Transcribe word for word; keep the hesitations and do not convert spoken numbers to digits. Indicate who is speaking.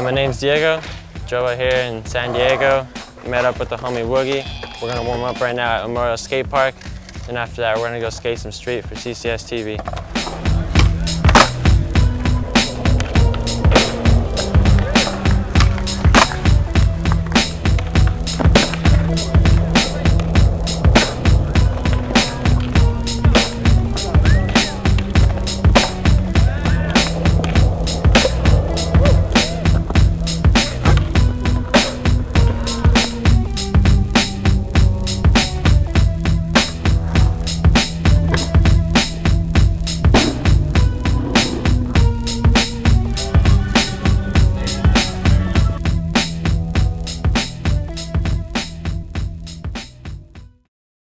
Speaker 1: my name's Diego. Drove out here in San Diego. Met up with the homie Woogie. We're gonna warm up right now at Memorial Skate Park. And after that, we're gonna go skate some street for C C S T V.